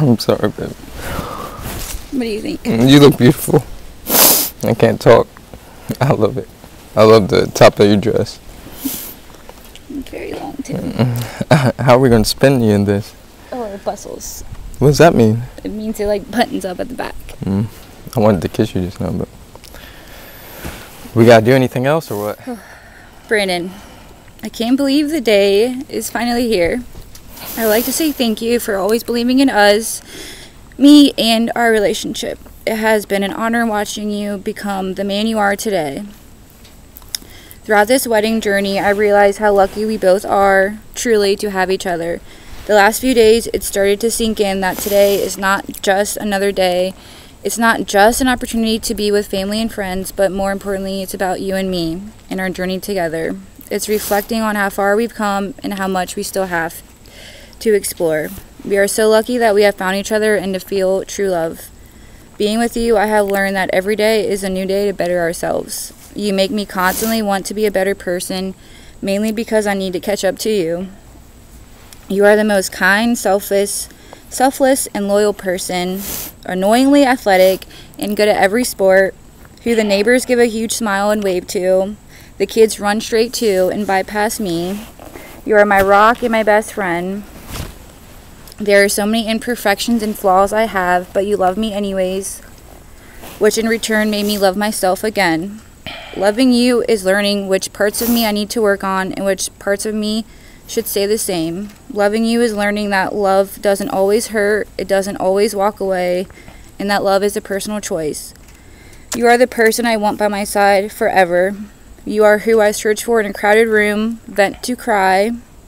I'm sorry, baby. What do you think? You look beautiful. I can't talk. I love it. I love the top of your dress. Very long, too. How are we going to spin you in this? Oh, it bustles. What does that mean? It means it, like, buttons up at the back. I wanted to kiss you just now, but... We got to do anything else, or what? Brandon, I can't believe the day is finally here. I'd like to say thank you for always believing in us, me, and our relationship. It has been an honor watching you become the man you are today. Throughout this wedding journey, I realized how lucky we both are, truly, to have each other. The last few days, it started to sink in that today is not just another day. It's not just an opportunity to be with family and friends, but more importantly, it's about you and me and our journey together. It's reflecting on how far we've come and how much we still have to explore. We are so lucky that we have found each other and to feel true love. Being with you, I have learned that every day is a new day to better ourselves. You make me constantly want to be a better person, mainly because I need to catch up to you. You are the most kind, selfless, and loyal person, annoyingly athletic, and good at every sport, who the neighbors give a huge smile and wave to, the kids run straight to and bypass me. You are my rock and my best friend. There are so many imperfections and flaws I have, but you love me anyways, which in return made me love myself again. Loving you is learning which parts of me I need to work on and which parts of me should stay the same. Loving you is learning that love doesn't always hurt, it doesn't always walk away, and that love is a personal choice. You are the person I want by my side forever. You are who I search for in a crowded room, cry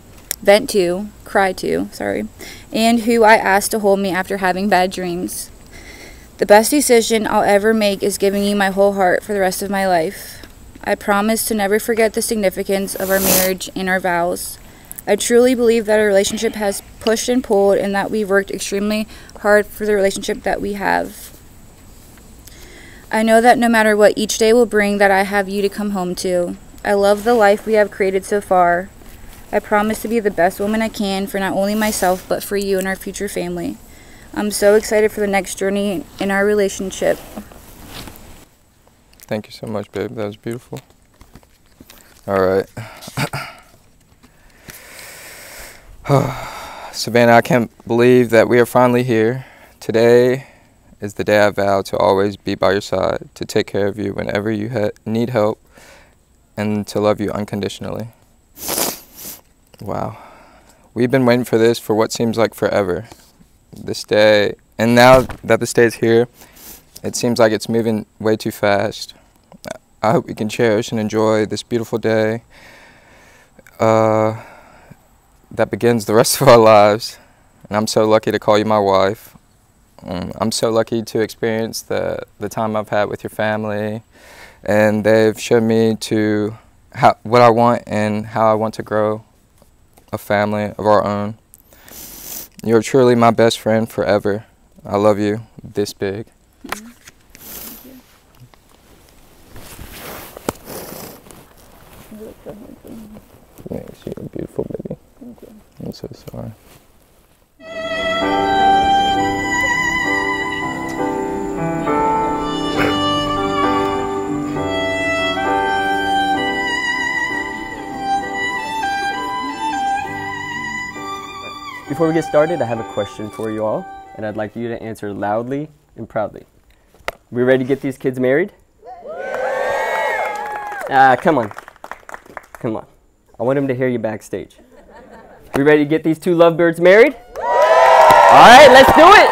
to, and who I ask to hold me after having bad dreams. The best decision I'll ever make is giving you my whole heart for the rest of my life. I promise to never forget the significance of our marriage and our vows. I truly believe that our relationship has pushed and pulled and that we've worked extremely hard for the relationship that we have. I know that no matter what each day will bring, that I have you to come home to. I love the life we have created so far. I promise to be the best woman I can for not only myself, but for you and our future family. I'm so excited for the next journey in our relationship. Thank you so much, babe. That was beautiful. All right. Savannah, I can't believe that we are finally here. Today is the day I vow to always be by your side, to take care of you whenever you need help, and to love you unconditionally. Wow. We've been waiting for this for what seems like forever. This day, and now that this day is here, it seems like it's moving way too fast. I hope we can cherish and enjoy this beautiful day that begins the rest of our lives. And I'm so lucky to call you my wife. I'm so lucky to experience the time I've had with your family, and they've shown me what I want and how I want to grow a family of our own. You're truly my best friend forever. I love you this big. Mm-hmm. Thanks, you're beautiful, baby. Thank you. I'm so sorry. Before we get started, I have a question for you all, and I'd like you to answer loudly and proudly. We ready to get these kids married? Come on. Come on. I want them to hear you backstage. We ready to get these two lovebirds married? All right, let's do it.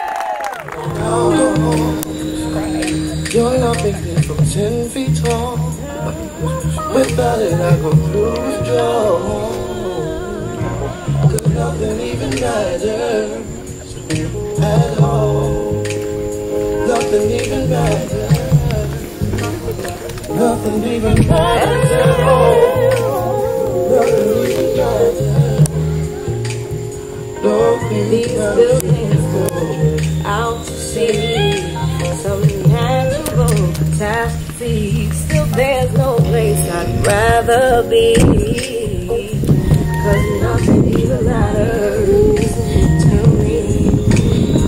You're not thinking from 10 feet tall. Without it, I go through withdrawal. Cause nothing even matters at all. Nothing even matters. Nothing even matters at all. Nothing even matters. These buildings go out to sea. Some natural catastrophe. Still there's no place I'd rather be. Cause nothing even matters to me.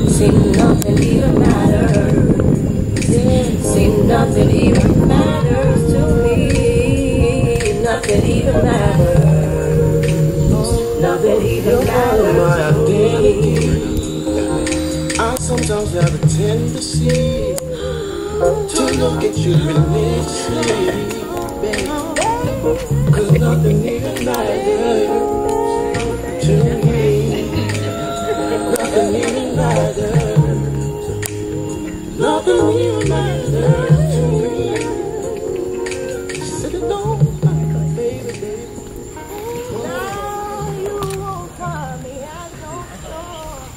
You're part of my identity. I sometimes have a tendency to look at you religiously, baby, 'cause nothing even matters to me. Nothing even matters. Nothing even matters to me. Said it don't, baby, baby. Now you won't call me, I don't know.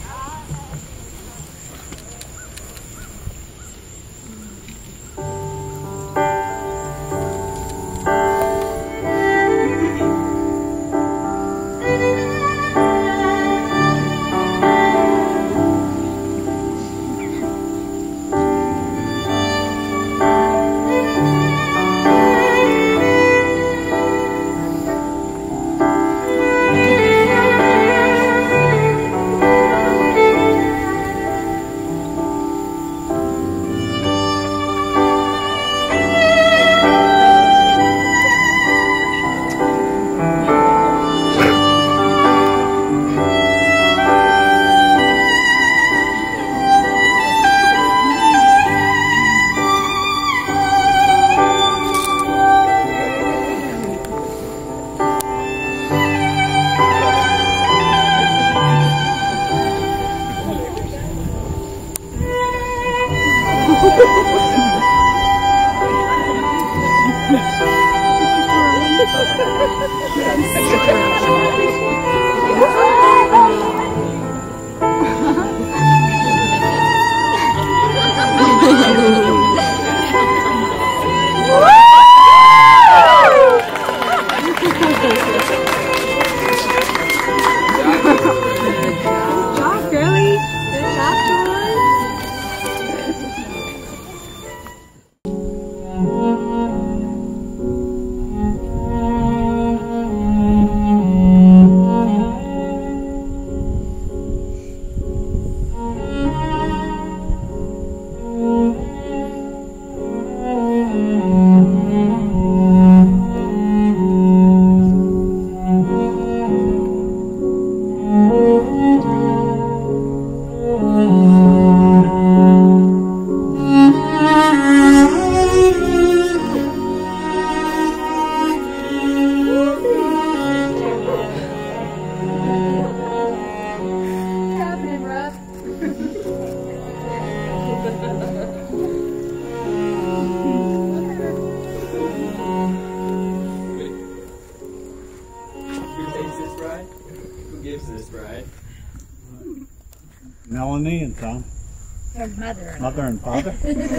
Melanie and Tom. Her mother. Mother and father.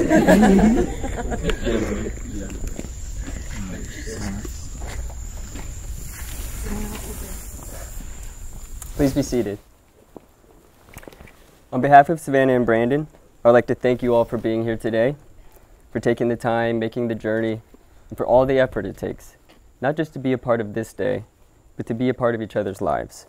Please be seated. On behalf of Savannah and Brandon, I'd like to thank you all for being here today, for taking the time, making the journey, and for all the effort it takes, not just to be a part of this day, but to be a part of each other's lives.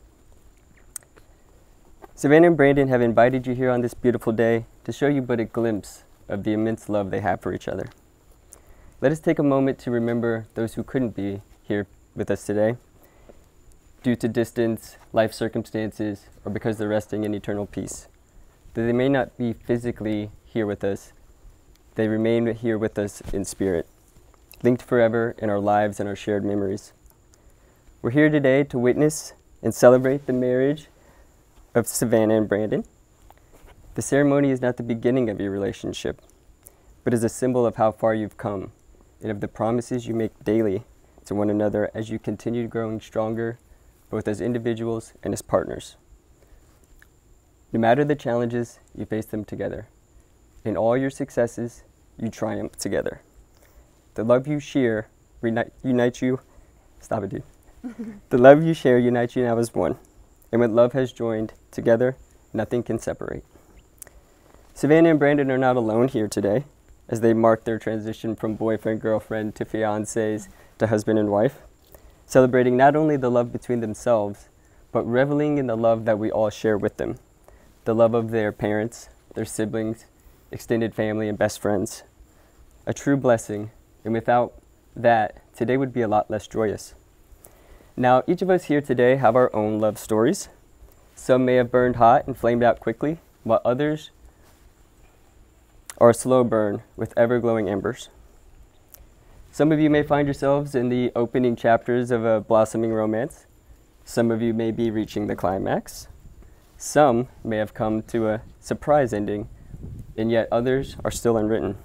Savannah and Brandon have invited you here on this beautiful day to show you but a glimpse of the immense love they have for each other. Let us take a moment to remember those who couldn't be here with us today due to distance, life circumstances, or because they're resting in eternal peace. Though they may not be physically here with us, they remain here with us in spirit, linked forever in our lives and our shared memories. We're here today to witness and celebrate the marriage of Savannah and Brandon. The ceremony is not the beginning of your relationship, but is a symbol of how far you've come and of the promises you make daily to one another as you continue growing stronger, both as individuals and as partners. No matter the challenges, you face them together. In all your successes, you triumph together. The love you share unites you. Stop it, dude. The love you share unites you now as one. And when love has joined together, nothing can separate. Savannah and Brandon are not alone here today as they mark their transition from boyfriend, girlfriend to fiancés to husband and wife, celebrating not only the love between themselves, but reveling in the love that we all share with them, the love of their parents, their siblings, extended family, and best friends. A true blessing, and without that, today would be a lot less joyous. Now, each of us here today have our own love stories. Some may have burned hot and flamed out quickly, while others are a slow burn with ever-glowing embers. Some of you may find yourselves in the opening chapters of a blossoming romance. Some of you may be reaching the climax. Some may have come to a surprise ending, and yet others are still unwritten.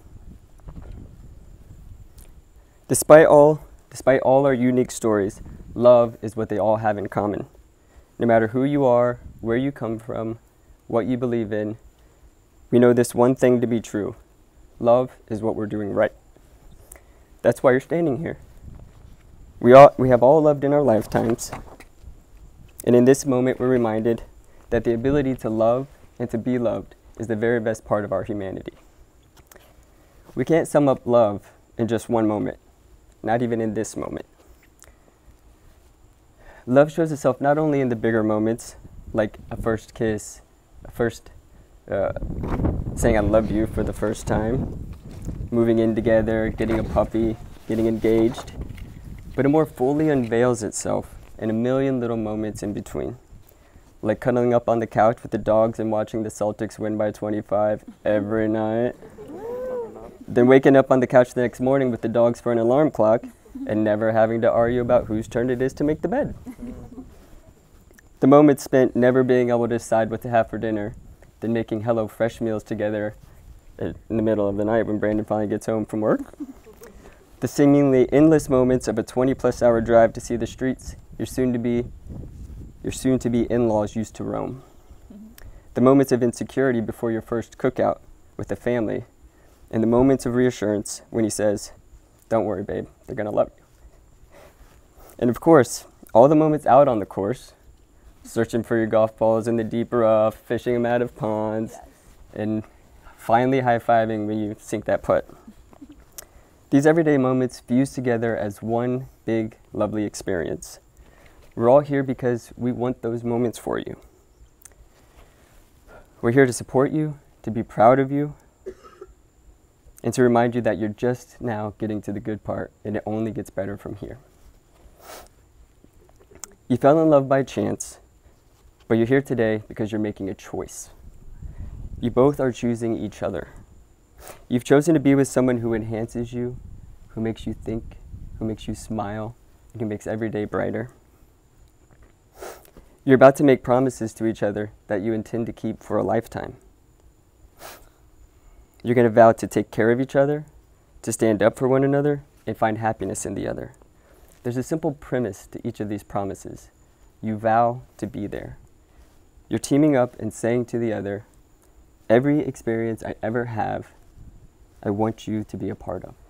Despite all our unique stories, love is what they all have in common. No matter who you are, where you come from, what you believe in, we know this one thing to be true. Love is what we're doing right. That's why you're standing here. We have all loved in our lifetimes. And in this moment, we're reminded that the ability to love and to be loved is the very best part of our humanity. We can't sum up love in just one moment, not even in this moment. Love shows itself not only in the bigger moments, like a first kiss, a first saying I love you for the first time, moving in together, getting a puppy, getting engaged, but it more fully unveils itself in a million little moments in between, like cuddling up on the couch with the dogs and watching the Celtics win by 25 every night, then waking up on the couch the next morning with the dogs for an alarm clock and never having to argue about whose turn it is to make the bed. The moments spent never being able to decide what to have for dinner, then making HelloFresh meals together in the middle of the night when Brandon finally gets home from work. The seemingly endless moments of a 20-plus hour drive to see the streets your soon-to-be in-laws used to roam. The moments of insecurity before your first cookout with the family, and the moments of reassurance when he says, "Don't worry, babe, they're gonna love you." And of course, all the moments out on the course, searching for your golf balls in the deep rough, fishing them out of ponds, and finally high-fiving when you sink that putt. These everyday moments fuse together as one big, lovely experience. We're all here because we want those moments for you. We're here to support you, to be proud of you, and to remind you that you're just now getting to the good part, and it only gets better from here. You fell in love by chance, but you're here today because you're making a choice. You both are choosing each other. You've chosen to be with someone who enhances you, who makes you think, who makes you smile, and who makes every day brighter. You're about to make promises to each other that you intend to keep for a lifetime. You're going to vow to take care of each other, to stand up for one another, and find happiness in the other. There's a simple premise to each of these promises. You vow to be there. You're teaming up and saying to the other, every experience I ever have, I want you to be a part of.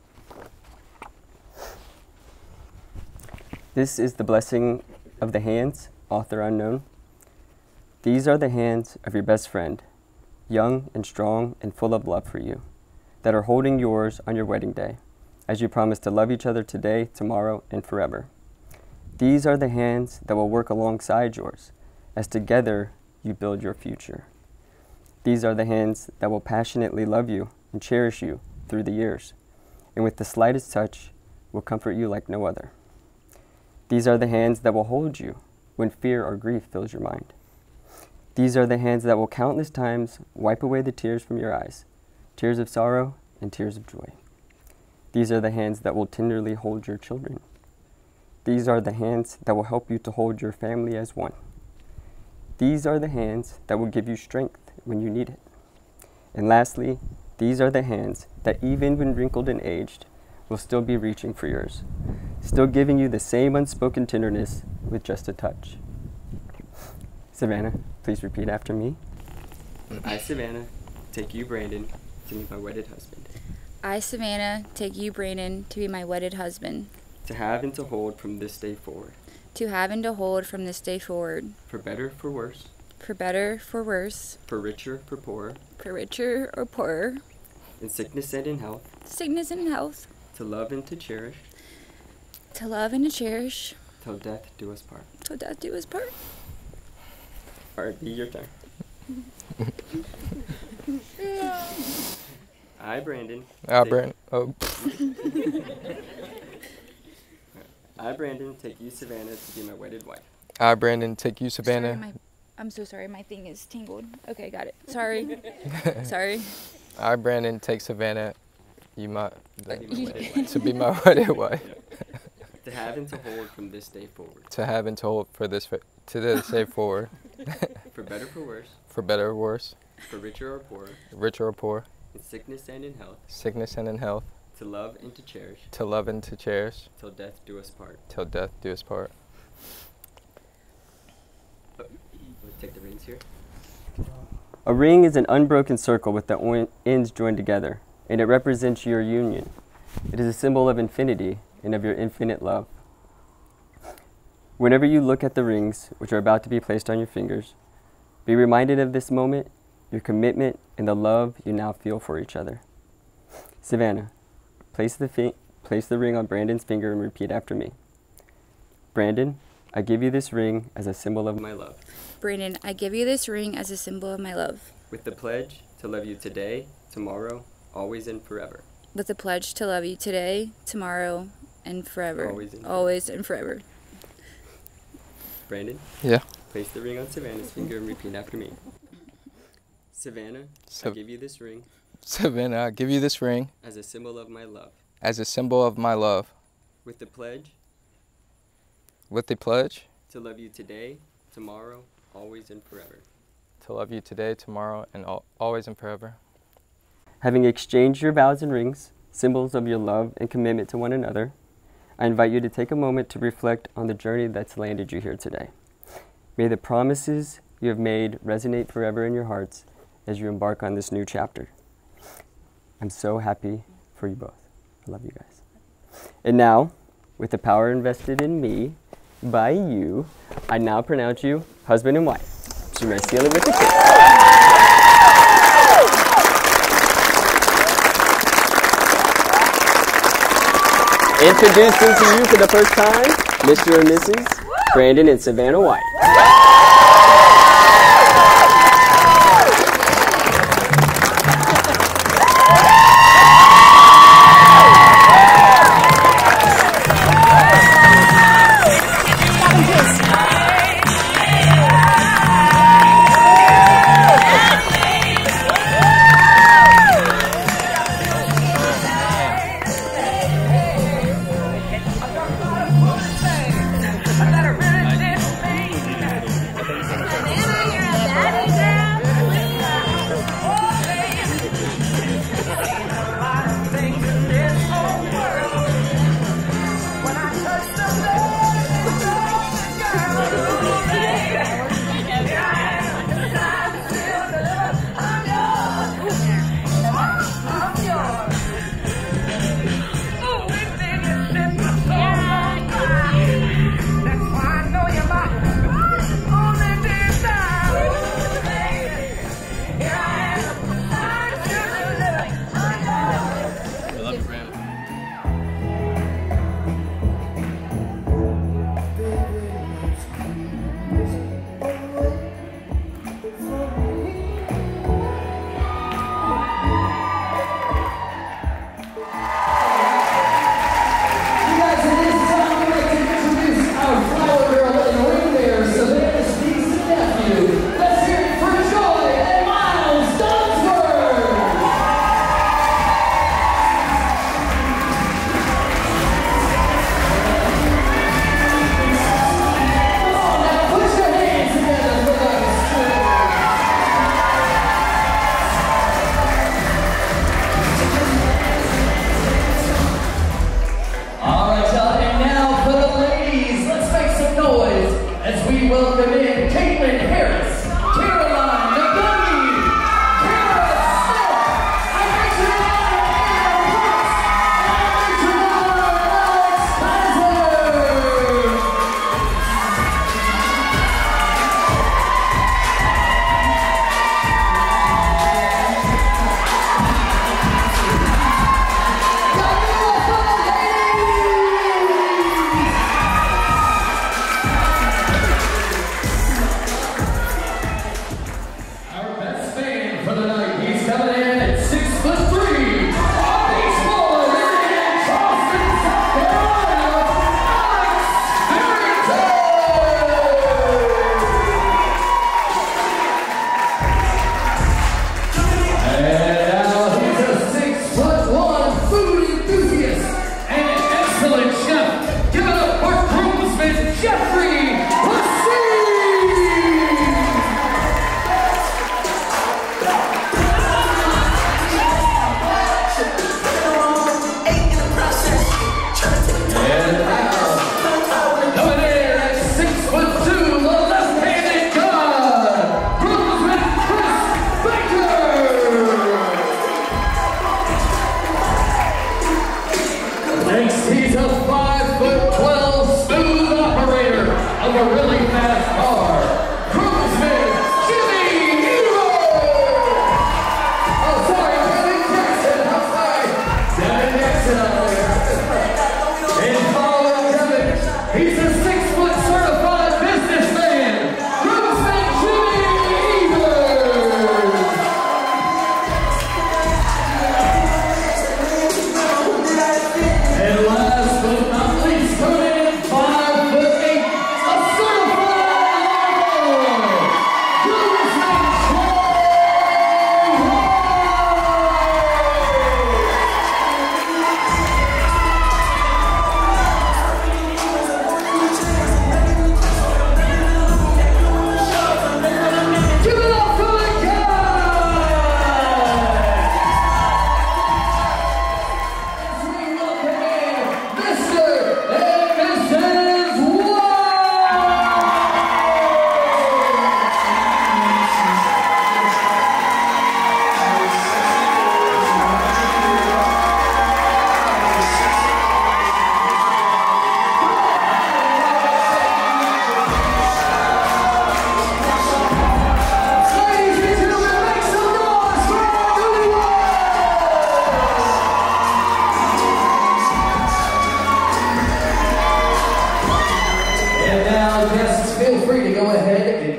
This is the blessing of the hands, author unknown. These are the hands of your best friend, young and strong and full of love for you, that are holding yours on your wedding day, as you promise to love each other today, tomorrow, and forever. These are the hands that will work alongside yours, as together you build your future. These are the hands that will passionately love you and cherish you through the years, and with the slightest touch will comfort you like no other. These are the hands that will hold you when fear or grief fills your mind. These are the hands that will countless times wipe away the tears from your eyes, tears of sorrow and tears of joy. These are the hands that will tenderly hold your children. These are the hands that will help you to hold your family as one. These are the hands that will give you strength when you need it. And lastly, these are the hands that even when wrinkled and aged, will still be reaching for yours, still giving you the same unspoken tenderness with just a touch. Savannah, please repeat after me. I, Savannah, take you, Brandon, to be my wedded husband. I, Savannah, take you, Brandon, to be my wedded husband. To have and to hold from this day forward. To have and to hold from this day forward. For better, for worse. For better, for worse. For richer, for poorer. For richer or poorer. In sickness and in health. Sickness and health. To love and to cherish. To love and to cherish. Till death do us part. Till death do us part. All right, be your turn. I, Brandon. Brandon. Oh. I, Brandon, take you, Savannah, to be my wedded wife. I, Brandon, take you, Savannah. Sorry, I'm so sorry. My thing is tangled. Okay, got it. Sorry. Sorry. I, Brandon, take Savannah, To be my wedded wife. to be my wedded wife. To have and to hold from this day forward. To have and to hold to this day forward. For better, for worse. For better or worse. For richer or poorer. Richer or poor. In sickness and in health. Sickness and in health. To love and to cherish. To love and to cherish. Till death do us part. Till death do us part. Let's take the rings here. A ring is an unbroken circle with the ends joined together, and it represents your union. It is a symbol of infinity and of your infinite love. Whenever you look at the rings, which are about to be placed on your fingers, be reminded of this moment, your commitment, and the love you now feel for each other. Savannah, place the ring on Brandon's finger and repeat after me. Brandon, I give you this ring as a symbol of My love. Brandon, I give you this ring as a symbol of my love. With the pledge to love you today, tomorrow, always and forever. With the pledge to love you today, tomorrow, and forever. Always and and forever. Brandon? Yeah. Place the ring on Savannah's finger and repeat after me. Savannah, I give you this ring Savannah, I give you this ring as a symbol of my love. as a symbol of my love. With the pledge With the pledge to love you today, tomorrow, always and forever. to love you today, tomorrow, and always and forever. Having exchanged your vows and rings, symbols of your love and commitment to one another, I invite you to take a moment to reflect on the journey that's landed you here today. May the promises you have made resonate forever in your hearts as you embark on this new chapter. I'm so happy for you both. I love you guys. And now, with the power invested in me by you, I now pronounce you husband and wife. So you may seal it with a kiss. Introducing to you for the first time, Mr. and Mrs. Brandon and Savannah White.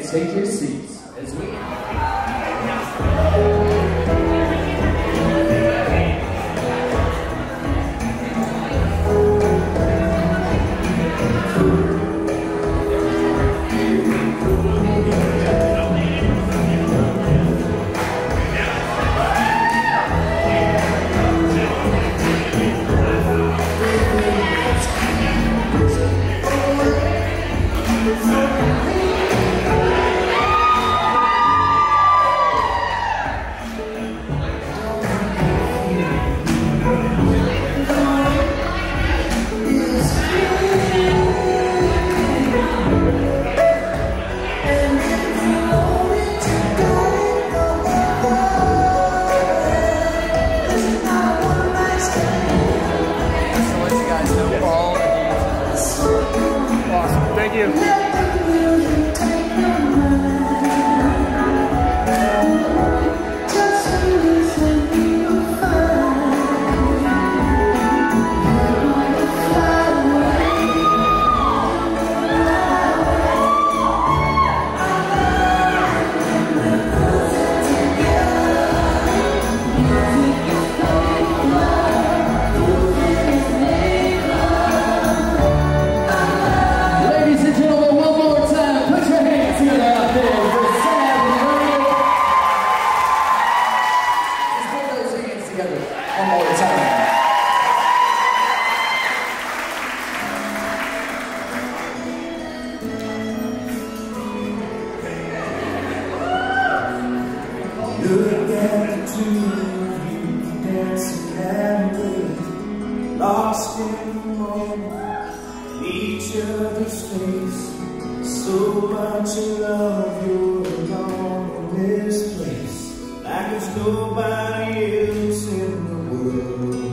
Please take your seats as we... Thank you. Ladies and gentlemen, one more time, put your hands together out there for Sam and Maria. Just put those hands together one more time. Look at the two of you dancing happily, lost in the moment, each other's face. So much in love, you're alone in this place, like there's nobody else in the world.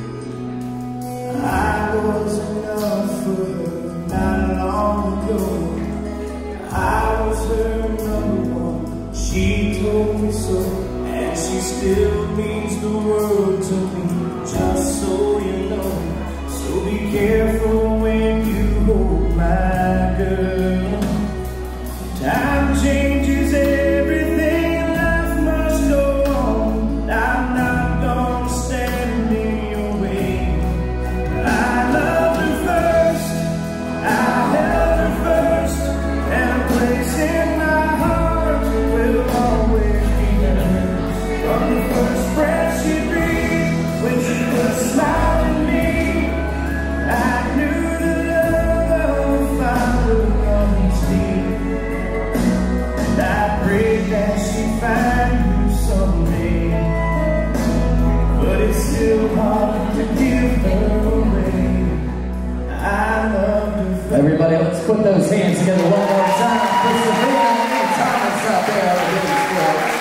I was enough for her not long ago. I was her number one. She told me so, and she still means the world to me, just so you know. So be careful when you hold my girl. Time changes everything, life must go on. I'm not gonna stand in your way. I loved her first, I held her first, and a place in my heart will always be hers. From the first breath she breathed, when she put a smile on me, I knew the love of fire runs deep. And I prayed that she'd find you someday, but it's still hard to give her away. I loved her first. Everybody, let's put those hands together one more time for Savannah and Thomas out there on the dance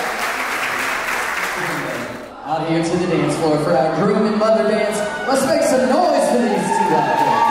floor. Out here to the dance floor for our groom and mother dance. Let's make some noise for these two out there.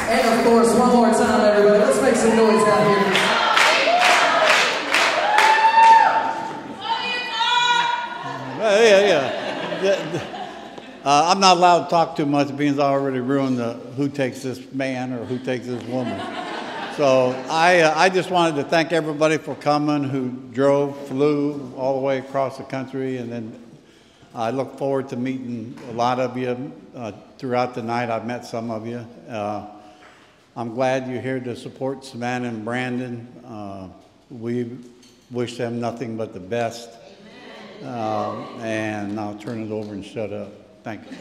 And of course, one more time, everybody, let's make some noise out here. I'm not allowed to talk too much because I already ruined the who takes this man or who takes this woman. So I just wanted to thank everybody for coming who drove, flew all the way across the country, and then I look forward to meeting a lot of you throughout the night. I've met some of you. I'm glad you're here to support Savannah and Brandon. We wish them nothing but the best. And I'll turn it over and shut up. Thank you.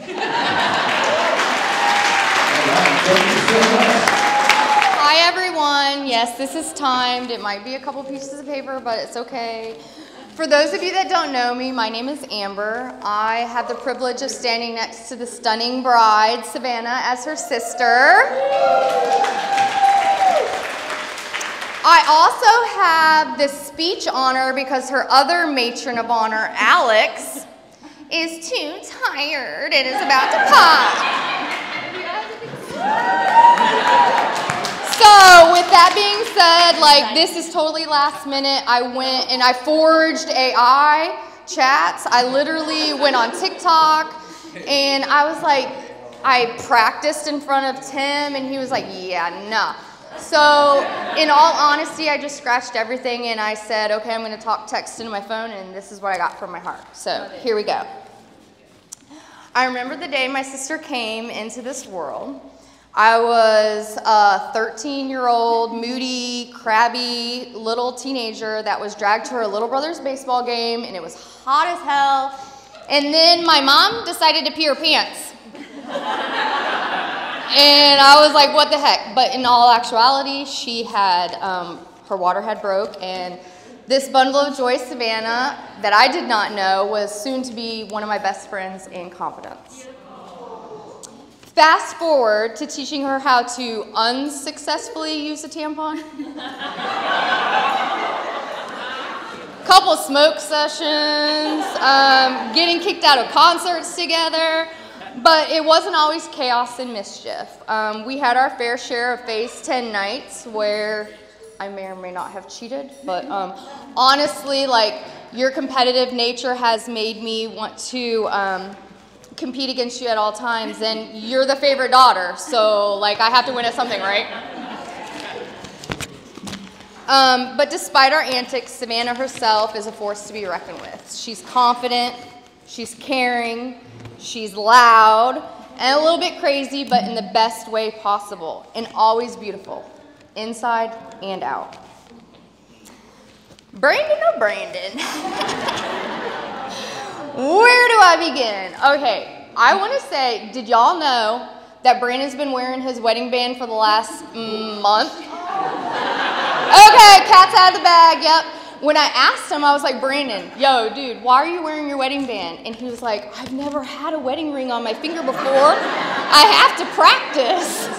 Hi, everyone. Yes, this is timed. It might be a couple pieces of paper, but it's okay. For those of you that don't know me, my name is Amber. I have the privilege of standing next to the stunning bride, Savannah, as her sister. I also have this speech honor because her other matron of honor, Alex, is too tired and is about to pop. So with that being said, like, this is totally last minute. I went and I forged AI chats. I literally went on TikTok and I was like, I practiced in front of Tim and he was like, yeah, nah. So in all honesty, I just scratched everything and I said, okay, I'm going to talk text into my phone, and this is what I got from my heart. So here we go. I remember the day my sister came into this world. I was a 13-year-old, moody, crabby little teenager that was dragged to her little brother's baseball game, and it was hot as hell. And then my mom decided to pee her pants. And I was like, what the heck? But in all actuality, she had, her water had broke, and this bundle of joy, Savannah, that I did not know, was soon to be one of my best friends in confidence. Fast forward to teaching her how to unsuccessfully use a tampon. Couple smoke sessions, getting kicked out of concerts together. But it wasn't always chaos and mischief. We had our fair share of phase 10 nights where I may or may not have cheated, but honestly, like, your competitive nature has made me want to compete against you at all times, and you're the favorite daughter, so like I have to win at something, right? But despite our antics, Savannah herself is a force to be reckoned with. She's confident, she's caring, she's loud, and a little bit crazy, but in the best way possible, and always beautiful, inside and out. Brandon, oh Brandon. Where do I begin? Okay, I want to say, did y'all know that Brandon's been wearing his wedding band for the last month? Okay, cat's out of the bag, yep. When I asked him, I was like, Brandon, yo, dude, why are you wearing your wedding band? And he was like, I've never had a wedding ring on my finger before. I have to practice.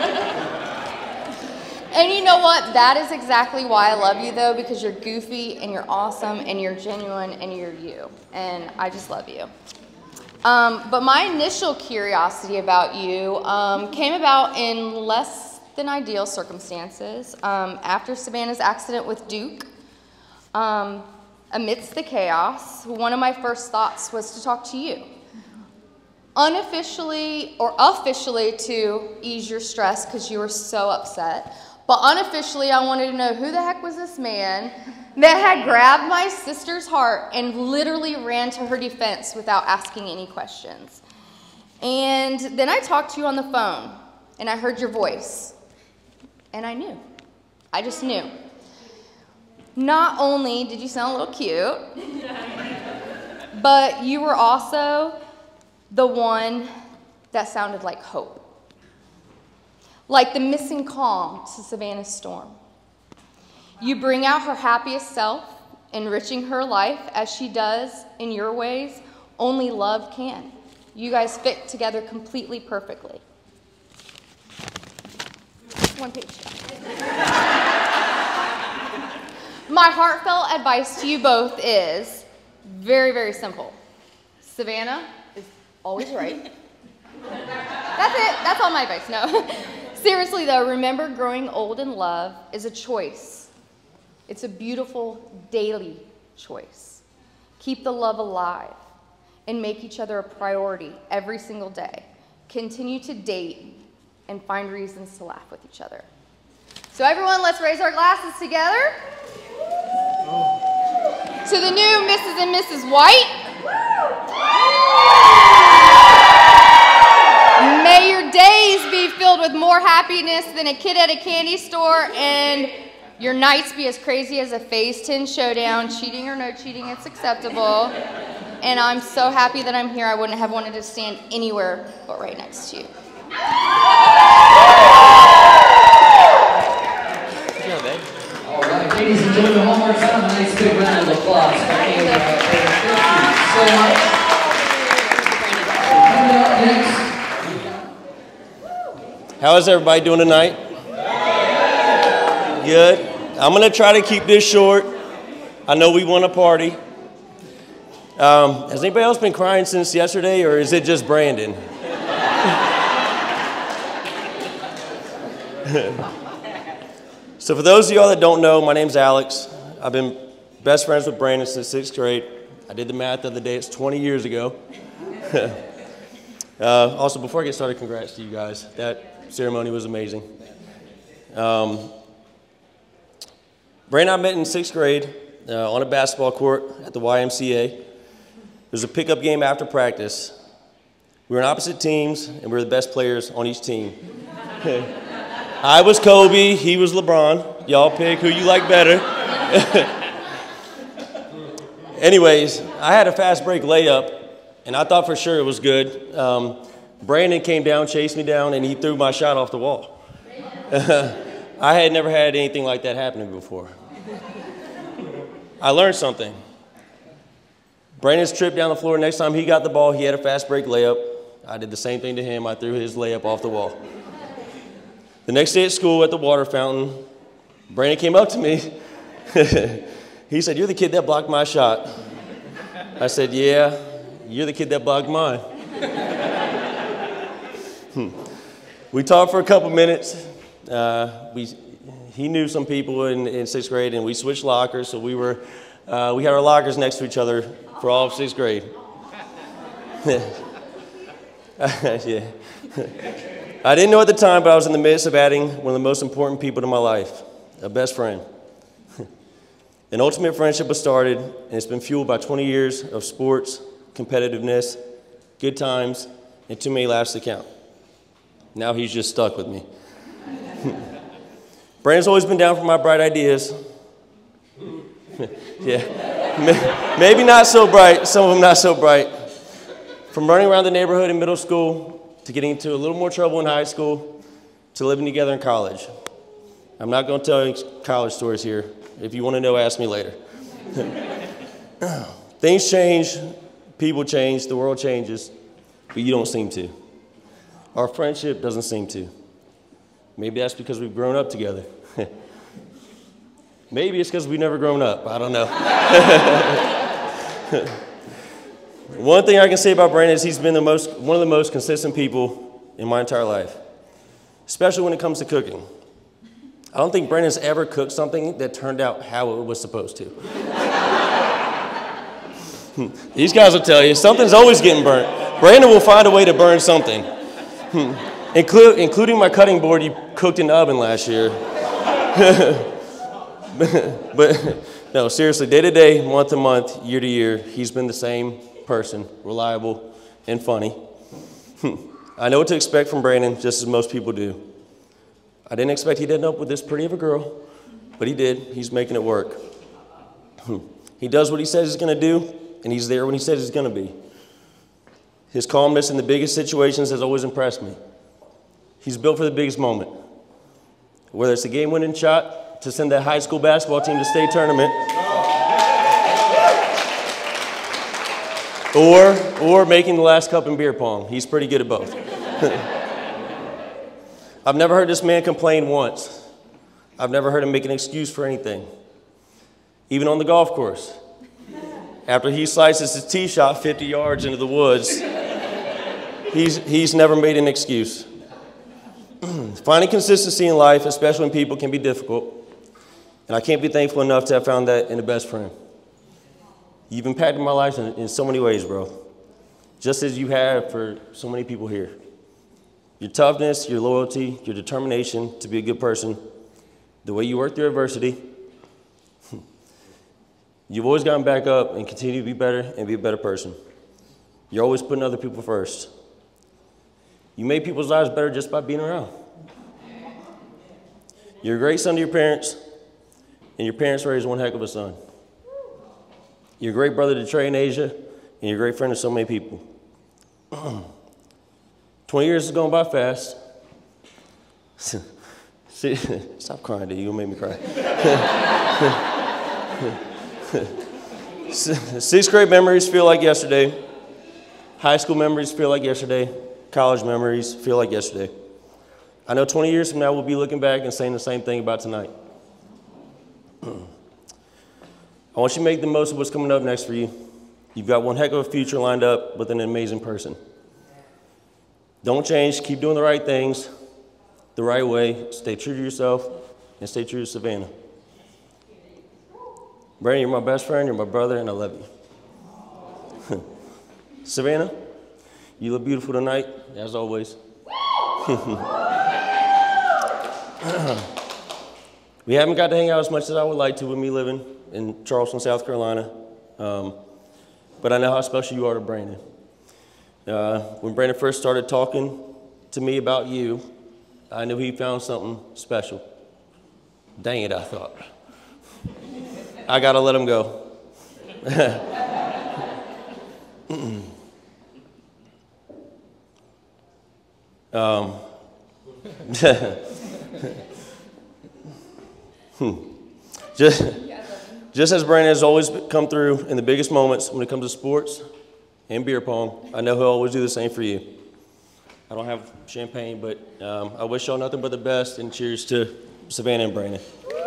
And you know what? That is exactly why I love you, though, because you're goofy and you're awesome and you're genuine and you're you. And I just love you. But my initial curiosity about you came about in less than ideal circumstances. After Savannah's accident with Duke, amidst the chaos, one of my first thoughts was to talk to you. Unofficially or officially to ease your stress because you were so upset. But unofficially, I wanted to know who the heck was this man that had grabbed my sister's heart and literally ran to her defense without asking any questions. And then I talked to you on the phone, and I heard your voice. And I knew. I just knew. Not only did you sound a little cute, but you were also the one that sounded like hope. Like the missing calm to Savannah's storm. You bring out her happiest self, enriching her life as she does in your ways only love can. You guys fit together completely perfectly. One page. My heartfelt advice to you both is very, very simple. Savannah is always right. That's it. That's all my advice. No. Seriously though, remember growing old in love is a choice. It's a beautiful daily choice. Keep the love alive and make each other a priority every single day. Continue to date and find reasons to laugh with each other. So everyone, let's raise our glasses together. To the new Mrs. and Mrs. White. May your days be filled with more happiness than a kid at a candy store, and your nights be as crazy as a Phase 10 showdown. Cheating or no cheating, it's acceptable. And I'm so happy that I'm here. I wouldn't have wanted to stand anywhere but right next to you. All right, ladies and gentlemen, one more time, a nice big round of applause. Thank you so much. Coming up next. How is everybody doing tonight? Good. I'm going to try to keep this short. I know we want to party. Has anybody else been crying since yesterday, or is it just Brandon? So for those of y'all that don't know, my name's Alex. I've been best friends with Brandon since 6th grade. I did the math the other day. It's 20 years ago. Also, before I get started, congrats to you guys. That ceremony was amazing. Brandon and I met in 6th grade on a basketball court at the YMCA. It was a pickup game after practice. We were on opposite teams, and we were the best players on each team. I was Kobe, he was LeBron. Y'all pick who you like better. Anyways, I had a fast break layup, and I thought for sure it was good. Brandon came down, chased me down, and he threw my shot off the wall. I had never had anything like that happening before. I learned something. Brandon's tripped down the floor. Next time he got the ball, he had a fast break layup. I did the same thing to him. I threw his layup off the wall. The next day at school at the water fountain, Brandon came up to me. He said, "You're the kid that blocked my shot." I said, "Yeah, you're the kid that blocked mine." We talked for a couple minutes. He knew some people in 6th grade, and we switched lockers, so we had our lockers next to each other for all of 6th grade. Yeah. I didn't know at the time, but I was in the midst of adding one of the most important people to my life, a best friend. An ultimate friendship was started, and it's been fueled by 20 years of sports, competitiveness, good times, and too many laughs to count. Now he's just stuck with me. Brandon's always been down for my bright ideas. Yeah, maybe not so bright, some of them not so bright. From running around the neighborhood in middle school, to getting into a little more trouble in high school, to living together in college. I'm not going to tell you college stories here. If you want to know, ask me later. Things change, people change, the world changes, but you don't seem to. Our friendship doesn't seem to. Maybe that's because we've grown up together. Maybe it's because we've never grown up. I don't know. One thing I can say about Brandon is he's been one of the most consistent people in my entire life, especially when it comes to cooking. I don't think Brandon's ever cooked something that turned out how it was supposed to. These guys will tell you, something's always getting burnt. Brandon will find a way to burn something, including my cutting board you cooked in the oven last year. But no, seriously, day to day, month to month, year to year, he's been the same person, reliable and funny. I know what to expect from Brandon, just as most people do. I didn't expect he'd end up with this pretty of a girl, but he did. He's making it work. He does what he says he's going to do, and he's there when he says he's going to be. His calmness in the biggest situations has always impressed me. He's built for the biggest moment. Whether it's a game-winning shot to send that high school basketball team to state tournament, or making the last cup in beer pong. He's pretty good at both. I've never heard this man complain once. I've never heard him make an excuse for anything. Even on the golf course. After he slices his tee shot 50 yards into the woods, he's never made an excuse. Finding consistency in life, especially when people, can be difficult. And I can't be thankful enough to have found that in a best friend. You've impacted my life in so many ways, bro. Just as you have for so many people here. Your toughness, your loyalty, your determination to be a good person, the way you work through adversity. You've always gotten back up and continue to be better and be a better person. You're always putting other people first. You make people's lives better just by being around. You're a great son to your parents, and your parents raised one heck of a son. You're a great brother to Trey and Asia, and you're a great friend to so many people. 20 years is going by fast. See, stop crying, dude. You're going to make me cry. 6th grade memories feel like yesterday. High school memories feel like yesterday. College memories feel like yesterday. I know 20 years from now we'll be looking back and saying the same thing about tonight. I want you to make the most of what's coming up next for you. You've got one heck of a future lined up with an amazing person. Don't change. Keep doing the right things the right way. Stay true to yourself and stay true to Savannah. Brandon, you're my best friend, you're my brother, and I love you. Savannah, you look beautiful tonight, as always. We haven't got to hang out as much as I would like to with me living in Charleston, South Carolina. But I know how special you are to Brandon. When Brandon first started talking to me about you, I knew he found something special. Dang it, I thought. I gotta let him go. Just as Brandon has always come through in the biggest moments when it comes to sports and beer pong, I know he'll always do the same for you. I don't have champagne, but I wish y'all nothing but the best, and cheers to Savannah and Brandon.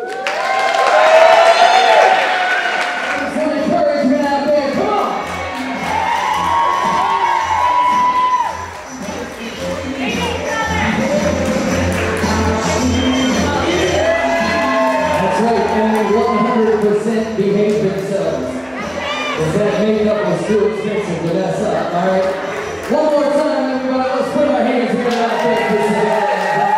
Behave themselves. Because that makeup was too expensive, but that's up, alright? One more time, everybody, let's put our hands together out there for Savannah.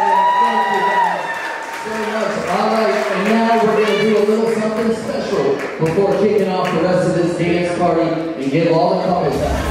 Thank you guys so much. Alright, and now we're going to do a little something special before kicking off the rest of this dance party and give all the couples out.